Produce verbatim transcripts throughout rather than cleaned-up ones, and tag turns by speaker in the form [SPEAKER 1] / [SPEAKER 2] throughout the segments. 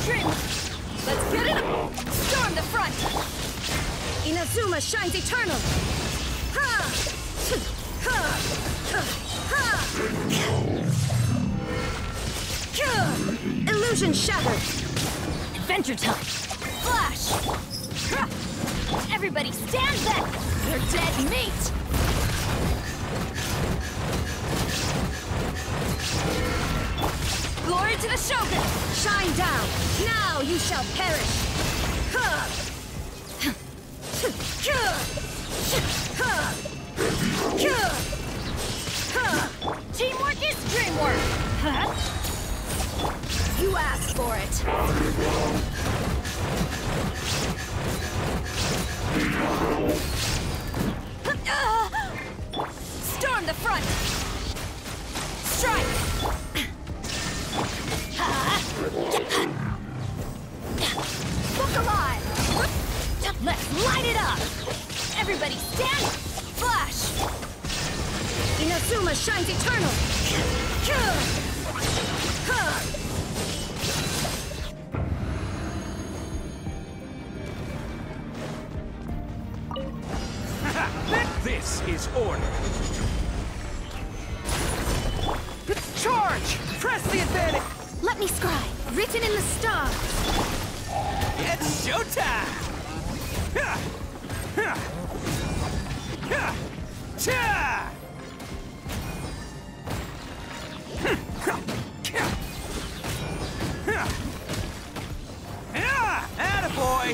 [SPEAKER 1] dream. Let's get it up. Storm the front.
[SPEAKER 2] Inazuma shines eternal. Ha! Ha! Ha! Ha! Illusion shattered.
[SPEAKER 1] Adventure time. Flash. Everybody stand back. You're dead meat. Glory to the Shogun!
[SPEAKER 2] Shine down! Now you shall perish!
[SPEAKER 1] Teamwork is dreamwork! Huh? You asked for it! Storm the front! Strike! Look alive! Let's light it up! Everybody stand! Flash!
[SPEAKER 2] Inazuma shines eternal!
[SPEAKER 3] This is order! Charge! Press the advantage!
[SPEAKER 2] Let me scry! Written in the stars!
[SPEAKER 3] It's showtime! Ha! Ha! Ha! Cha! Attaboy!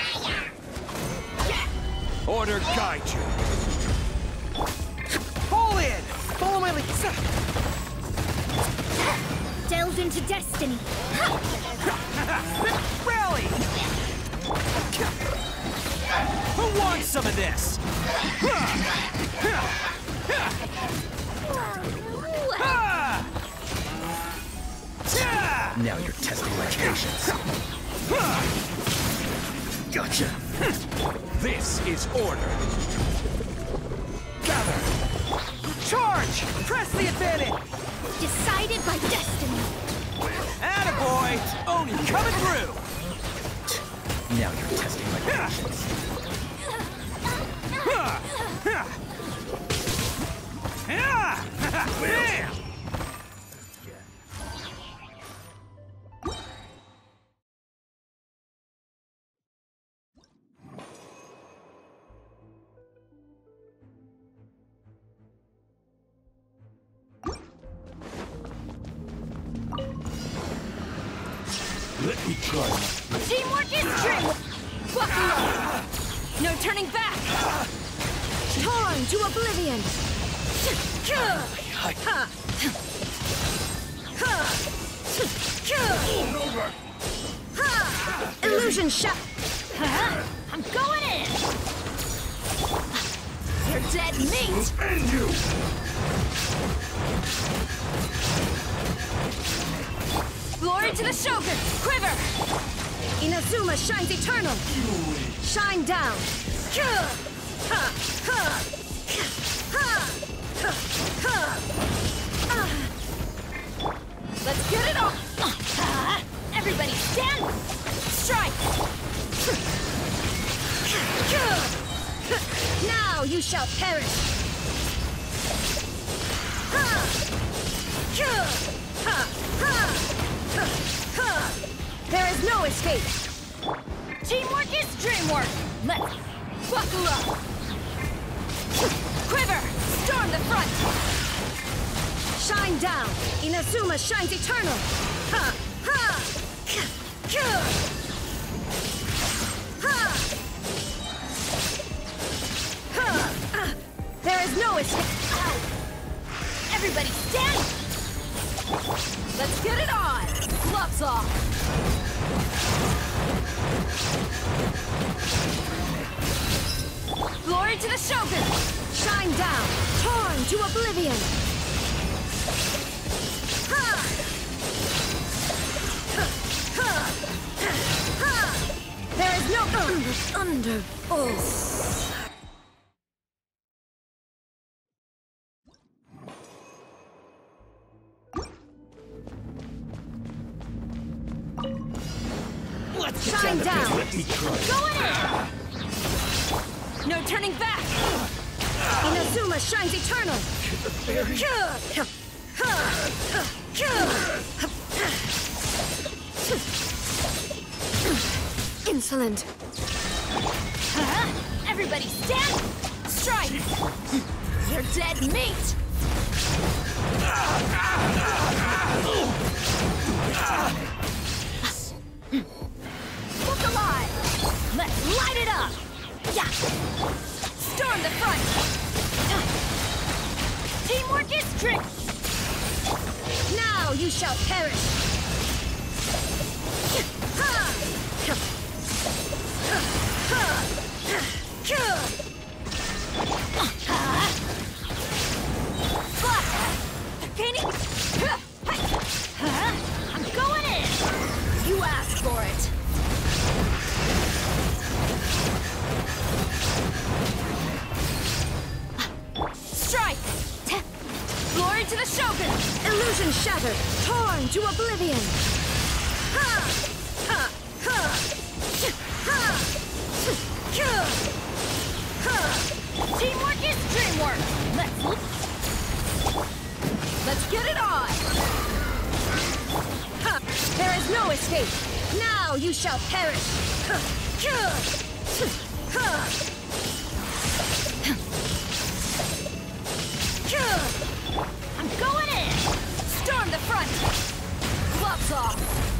[SPEAKER 3] Order guide you! Pull in! Follow my lead!
[SPEAKER 1] Delve into destiny!
[SPEAKER 3] Rally! Who wants some of this?
[SPEAKER 4] Now you're testing my patience. Gotcha.
[SPEAKER 3] This is order. Gather! Charge! Press the advantage!
[SPEAKER 1] Decided by destiny!
[SPEAKER 3] Attaboy! Oni coming through!
[SPEAKER 4] Now you're testing my patience.
[SPEAKER 3] Bam!
[SPEAKER 4] Let me try.
[SPEAKER 1] Teamwork is dreamwork! Buckle up! No turning back!
[SPEAKER 2] Torn to oblivion! Illusion shot!
[SPEAKER 1] Huh? I'm going in! You're dead meat!
[SPEAKER 4] End you!
[SPEAKER 1] Glory to the Shogun! Quiver!
[SPEAKER 2] Inazuma shines eternal! Shine down!
[SPEAKER 1] Let's get it on! Everybody stand! Strike!
[SPEAKER 2] Now you shall perish! There is no escape!
[SPEAKER 1] Teamwork is dreamwork! Let's buckle up! Quiver! Storm the front!
[SPEAKER 2] Shine down! Inazuma shines eternal! Ha! Ha! Ha! Ha! There is no escape!
[SPEAKER 1] Ow. Everybody stand! Let's get it on! Gloves off! Glory to the Shogun!
[SPEAKER 2] Shine down! Torn to oblivion! Ha! Ha! Ha! There is no under, under, oh.
[SPEAKER 4] Let's get
[SPEAKER 2] Shine
[SPEAKER 4] down to
[SPEAKER 2] down.
[SPEAKER 4] business. Let me try.
[SPEAKER 1] Going in! No turning back!
[SPEAKER 2] Inazuma shines eternal! Insolent!
[SPEAKER 1] Huh? Everybody stand! Strike! You're dead meat! Look alive! Let's light it up! Yeah! Storm the front! Teamwork is trick!
[SPEAKER 2] Now you shall perish!
[SPEAKER 1] Gaining... I'm going in! You asked for it! Strike! Glory to the Shogun!
[SPEAKER 2] Illusion shattered! Torn to oblivion! Ha! Ha! Ha! Ha! Ha!
[SPEAKER 1] Teamwork is dreamwork! Let's... Let's get it on!
[SPEAKER 2] Ha! There is no escape! Now you shall perish! Ha! Ha!
[SPEAKER 1] I'm going in! Storm the front! Gloves off!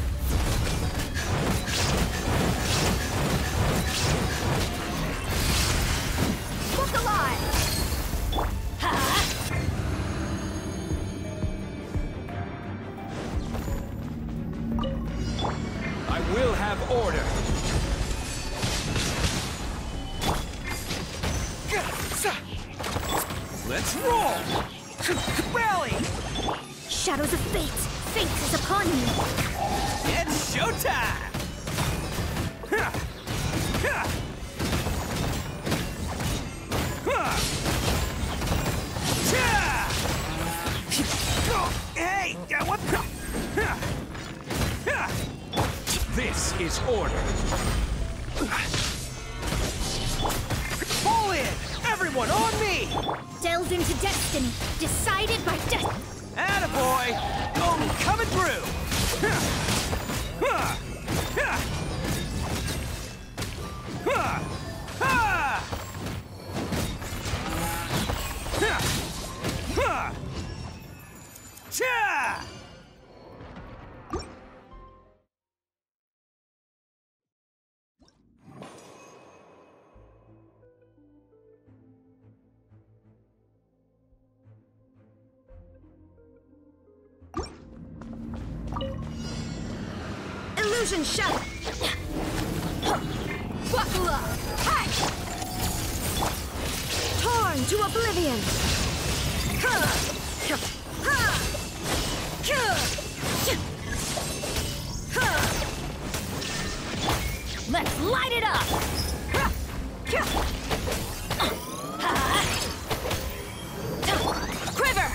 [SPEAKER 1] Look alive! Ha!
[SPEAKER 3] I will have order. Let's roll! Rally!
[SPEAKER 2] Shadows of fate! Fate is upon you!
[SPEAKER 3] It's showtime! Ha! Ha! Ha! Cha! Oh, hey! uh, What the? Ha! Ha! This is order. Fall in! Everyone on me!
[SPEAKER 2] Delved into destiny, decided by destiny.
[SPEAKER 3] Attaboy! Golden coming through! Ha! Ha! Ha! Ha! Ha! Ha! Ha! Cha!
[SPEAKER 2] Illusion shattered!
[SPEAKER 1] Buckle up! Hi!
[SPEAKER 2] Torn to oblivion! Ha! Ha! Ha!
[SPEAKER 1] Let's light it up! Quiver!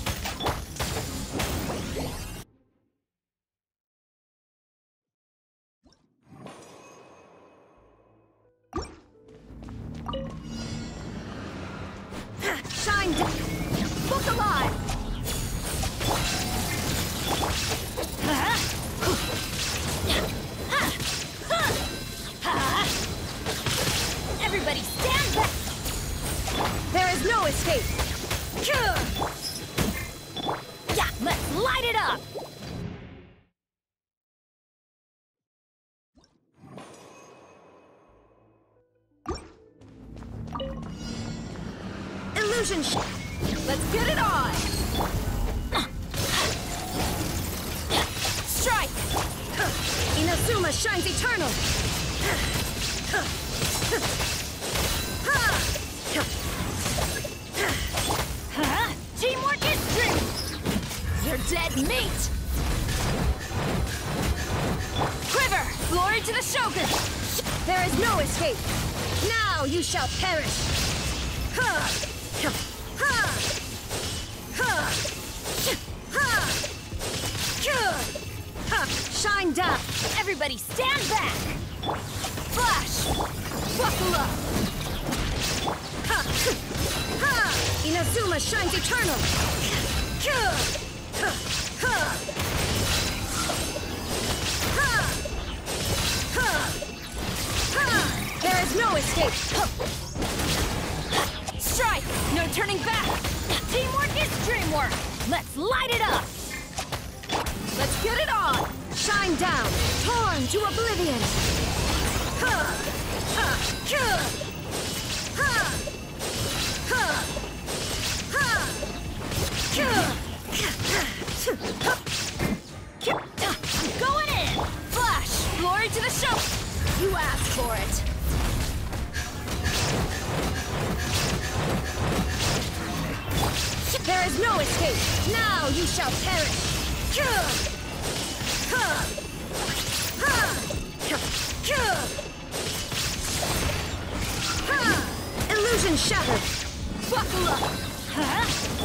[SPEAKER 2] Shine down!
[SPEAKER 1] Look alive! Everybody stand back!
[SPEAKER 2] There is no escape!
[SPEAKER 1] Yeah, let's light it up!
[SPEAKER 2] Illusion sh-
[SPEAKER 1] Let's get it on! Strike!
[SPEAKER 2] Inazuma shines eternal!
[SPEAKER 1] Huh? Teamwork is dream! You're dead meat! Quiver! Glory to the Shogun!
[SPEAKER 2] There is no escape! Now you shall perish! Ha! Ha! Ha! Ha! Ha! Shine down!
[SPEAKER 1] Everybody stand back! Flash! Buckle up!
[SPEAKER 2] Ha! Ha! Inazuma shines eternal! Ha! Ha! Ha! Ha! Ha! There is no escape!
[SPEAKER 1] Strike! No turning back! Teamwork is dreamwork! Let's light it up! Let's get it on!
[SPEAKER 2] Shine down! Torn to oblivion! Ha! Ha! Ha! Ha! Ha! Ha!
[SPEAKER 1] I'm going in! Flash! Glory to the show! You asked for it!
[SPEAKER 2] There is no escape! Now you shall perish! Ha! Ha! Ha! Ha! Illusion shattered!
[SPEAKER 1] Buckle up! Huh?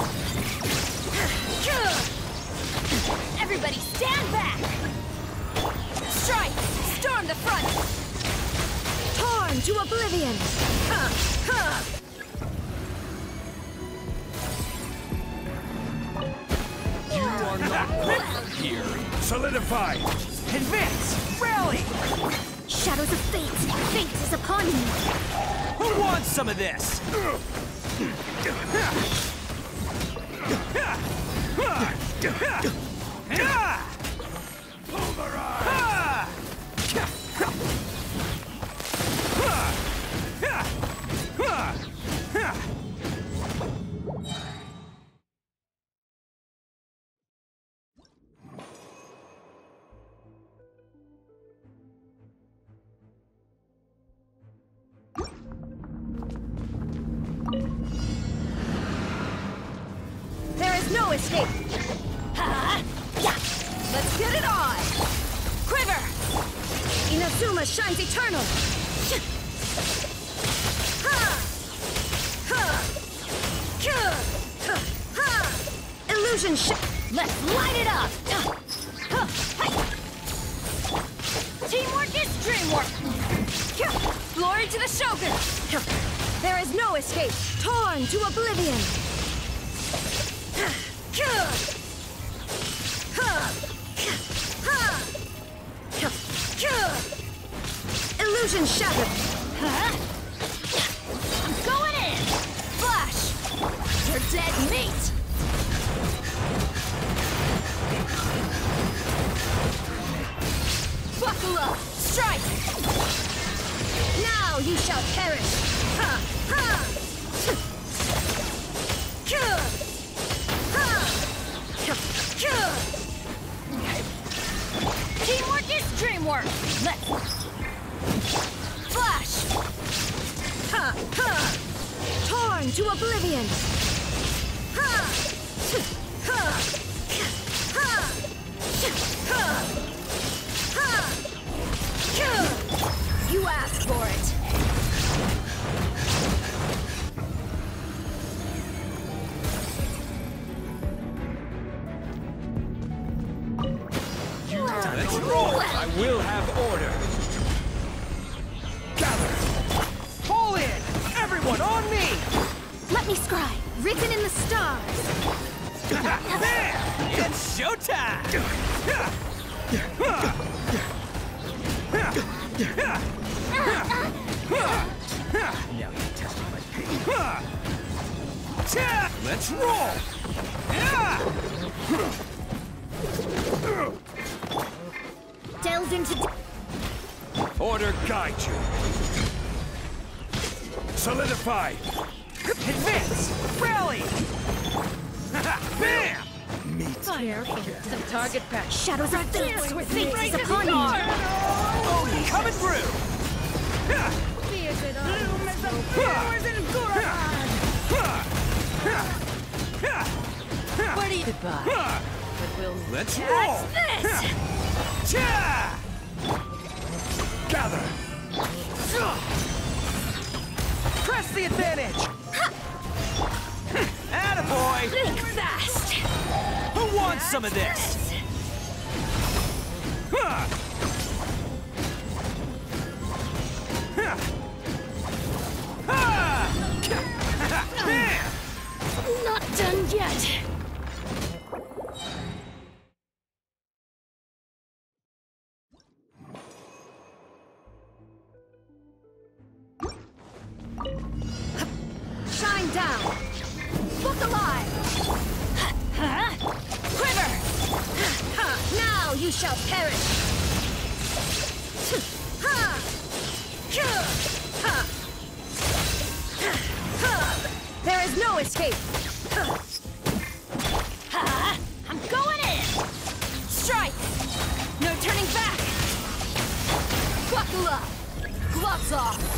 [SPEAKER 1] Everybody stand back! Strike! Storm the front!
[SPEAKER 2] Torn to oblivion! Ha! Ha!
[SPEAKER 3] You are not welcome here. Solidify! Advance! Rally!
[SPEAKER 2] Shadows of fate! Fate is upon me!
[SPEAKER 3] Who wants some of this?
[SPEAKER 2] There is no escape!
[SPEAKER 1] Ha! Yeah! Let's get it on! Quiver!
[SPEAKER 2] Inazuma shines eternal! Ha! Ha! Ha! Ha! Illusion sh-
[SPEAKER 1] Let's light it up! Huh, hey. Teamwork is dreamwork! Glory to the Shogun!
[SPEAKER 2] There is no escape! Torn to oblivion! Illusion shattered!
[SPEAKER 1] Huh? I'm going in! Flash! You're dead meat! Buckle up! Strike!
[SPEAKER 2] Now you shall perish! Ha! Ha! Ha!
[SPEAKER 1] Teamwork is dreamwork! Let's... Flash!
[SPEAKER 2] Ha! Ha! Torn to oblivion! Ha! Ha! Ha! Ha! Ha!
[SPEAKER 1] You asked for it!
[SPEAKER 3] Let's roll! I will have order. Gather! Fall in! Everyone on me!
[SPEAKER 2] Let me scry! Written in the stars!
[SPEAKER 3] There! It's showtime!
[SPEAKER 4] Now you're testing my patience.
[SPEAKER 3] Let's roll!
[SPEAKER 2] Delve into...
[SPEAKER 3] Order guide you. Solidify! Advance! Rally! Bam!
[SPEAKER 4] Meet
[SPEAKER 2] The target pack. Shadows of fate! Fate is upon you!
[SPEAKER 3] Oh, coming through!
[SPEAKER 2] Bloom as the flowers in Gorohan!
[SPEAKER 1] Where do you... Goodbye.
[SPEAKER 3] Let's roll!
[SPEAKER 1] What's this?
[SPEAKER 3] Cha! Gather! Press the advantage! Attaboy!
[SPEAKER 1] Think fast!
[SPEAKER 3] Who wants some of this?
[SPEAKER 1] Not done yet.
[SPEAKER 2] Shine down!
[SPEAKER 1] Look alive! Huh? Quiver!
[SPEAKER 2] Now you shall perish! Ha! Ha! There is no escape!
[SPEAKER 1] Ha! I'm going in! Strike! No turning back! Buckle up! Gloves off!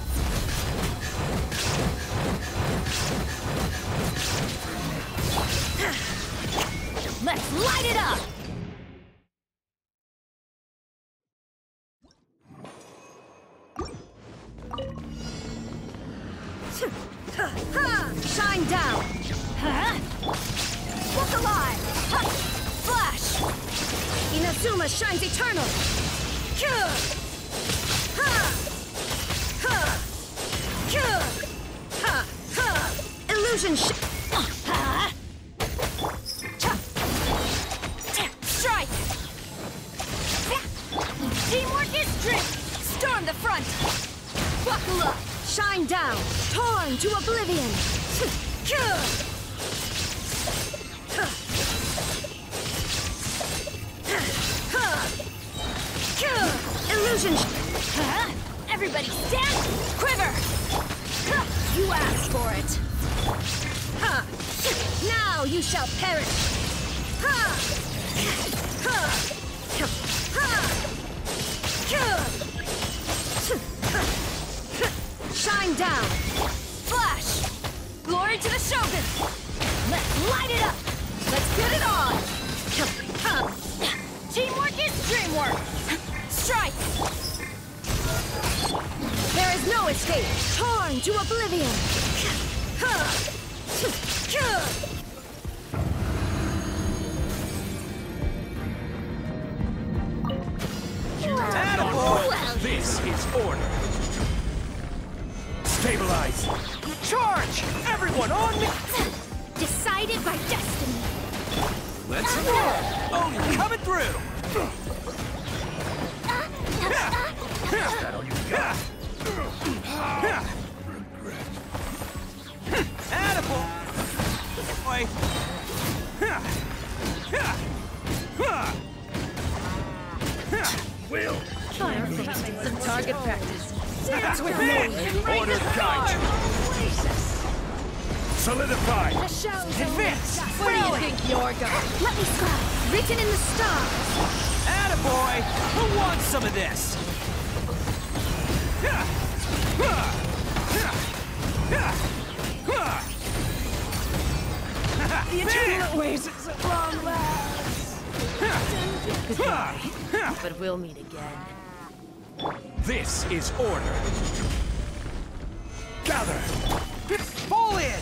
[SPEAKER 1] Let's light it up!
[SPEAKER 2] Shine down!
[SPEAKER 1] Huh? Look alive! Huh. Flash!
[SPEAKER 2] Inazuma shines eternal! Ha! Ha! Ha! Ha! Illusion sh-
[SPEAKER 1] Uh, Cha. Strike! Teamwork is strength! Storm the front! Buckle up!
[SPEAKER 2] Shine down! Torn to oblivion! Illusion sh-
[SPEAKER 1] Huh? Everybody stand! Quiver! Huh. You asked for it!
[SPEAKER 2] Ha! Now you shall perish! Ha! Ha! Ha! Shine down!
[SPEAKER 1] Flash! Glory to the Shogun! Let's light it up! Let's get it on!
[SPEAKER 2] Ha!
[SPEAKER 1] Teamwork is dreamwork! Strike!
[SPEAKER 2] There is no escape! Torn to oblivion! Ha!
[SPEAKER 3] Attaboy! This is order. Stabilize! Charge! Everyone on me!
[SPEAKER 1] Decided by destiny!
[SPEAKER 3] Let's roll! Oh, you're coming through!
[SPEAKER 4] Is that all you got?
[SPEAKER 3] Attaboy! Boy!
[SPEAKER 4] Will.
[SPEAKER 1] Some target practice.
[SPEAKER 3] That's with me! Order guide! Solidify!
[SPEAKER 2] The show's
[SPEAKER 3] Advance!
[SPEAKER 1] Where do you think you're going?
[SPEAKER 2] Let me scribe! Written in the stars!
[SPEAKER 3] Attaboy! Who wants some of this?
[SPEAKER 1] The eternal oasis at long last. Goodbye. But we'll meet again.
[SPEAKER 3] This is order. Gather! Fall in!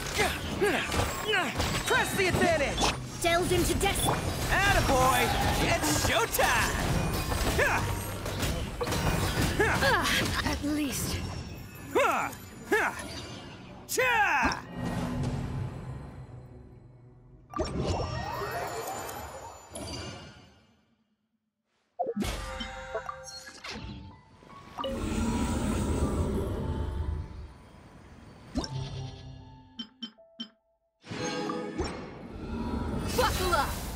[SPEAKER 3] Press the advantage!
[SPEAKER 2] Delved into destiny!
[SPEAKER 3] Attaboy! It's showtime!
[SPEAKER 1] Ah, at least.
[SPEAKER 3] Cha!
[SPEAKER 1] Buckle up!